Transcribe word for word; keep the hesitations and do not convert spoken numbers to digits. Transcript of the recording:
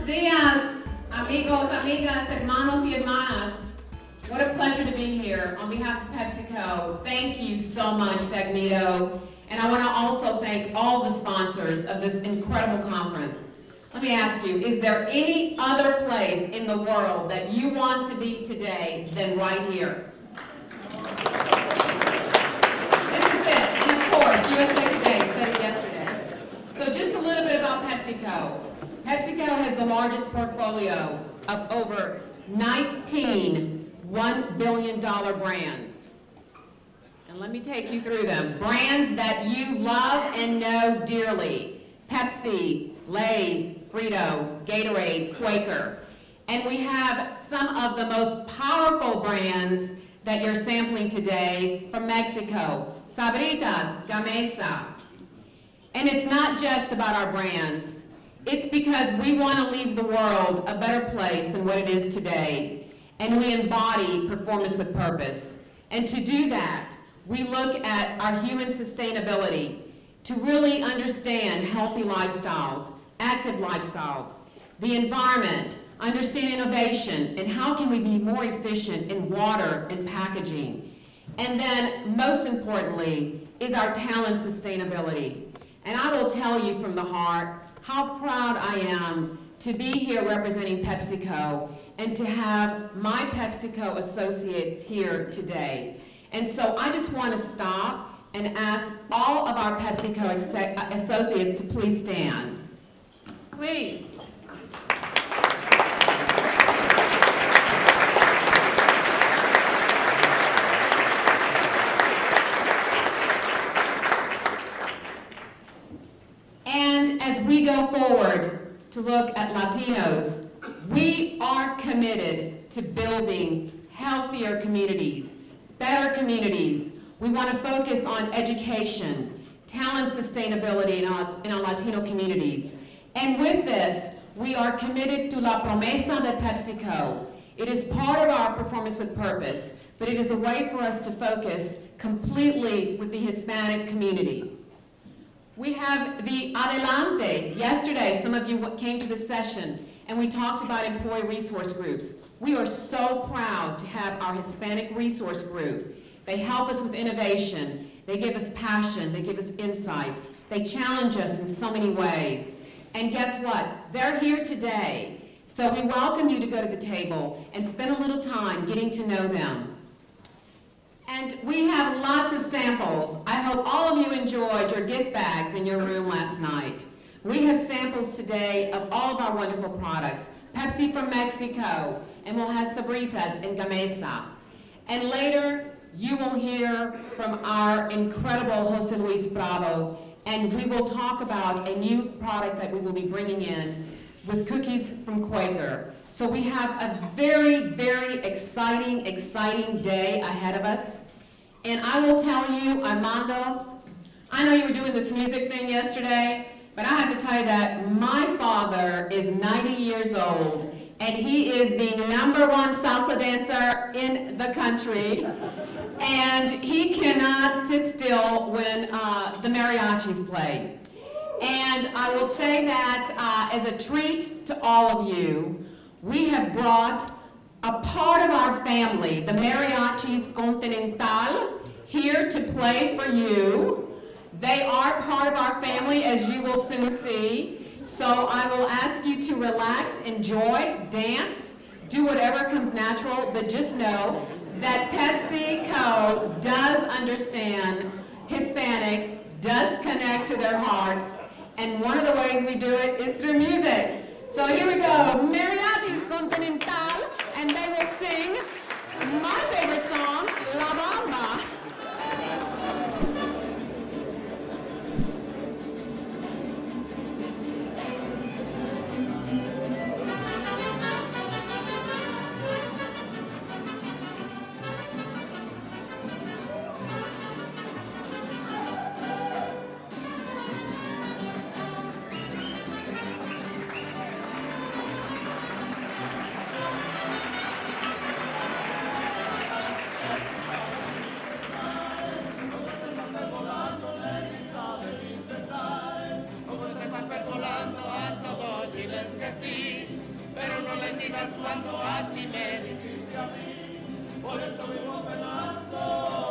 días, amigos, amigas, hermanos y hermanas. What a pleasure to be here. On behalf of PepsiCo, thank you so much, Dagnito. And I want to also thank all the sponsors of this incredible conference. Let me ask you, is there any other place in the world that you want to be today than right here? This is it. And of course, U S A Today said it yesterday. So just a little bit about PepsiCo. PepsiCo has the largest portfolio of over nineteen one billion dollar brands. And let me take you through them. Brands that you love and know dearly. Pepsi, Lay's, Frito, Gatorade, Quaker. And we have some of the most powerful brands that you're sampling today from Mexico. Sabritas, Gamesa. And it's not just about our brands. It's because we want to leave the world a better place than what it is today. And we embody performance with purpose. And to do that, we look at our human sustainability to really understand healthy lifestyles, active lifestyles, the environment, understand innovation, and how can we be more efficient in water and packaging. And then, most importantly, is our talent sustainability. And I will tell you from the heart how proud I am to be here representing PepsiCo and to have my PepsiCo associates here today. And so I just want to stop and ask all of our PepsiCo associates to please stand. Please. And as we go forward to look at Latinos, we are committed to building healthier communities, better communities. We want to focus on education, talent sustainability in our, in our Latino communities. And with this, we are committed to La Promesa de PepsiCo. It is part of our performance with purpose, but it is a way for us to focus completely with the Hispanic community. We have the Adelante. Yesterday, some of you came to this session, and we talked about employee resource groups. We are so proud to have our Hispanic resource group. They help us with innovation. They give us passion. They give us insights. They challenge us in so many ways. And guess what? They're here today. So we welcome you to go to the table and spend a little time getting to know them. And we have lots of samples. I hope all of you enjoyed your gift bags in your room last night. We have samples today of all of our wonderful products. Pepsi from Mexico, and we'll have Sabritas and Gamesa. And later, you will hear from our incredible Jose Luis Prado, and we will talk about a new product that we will be bringing in with cookies from Quaker. So we have a very, very exciting, exciting day ahead of us. And I will tell you, Armando, I know you were doing this music thing yesterday, but I have to tell you that my father is ninety years old, and he is the number one salsa dancer in the country. And he cannot sit still when uh, the mariachis play. And I will say that uh, as a treat to all of you, we have brought a part of our family, the Mariachis Continental, here to play for you. They are part of our family, as you will soon see. So I will ask you to relax, enjoy, dance, do whatever comes natural, but just know that PepsiCo does understand Hispanics, does connect to their hearts, and one of the ways we do it is through music. So here we go, Mariachis Continental, and they will sing my favorite song, La Bamba. sigas jugando así me dijiste a mí, por eso vivo penando.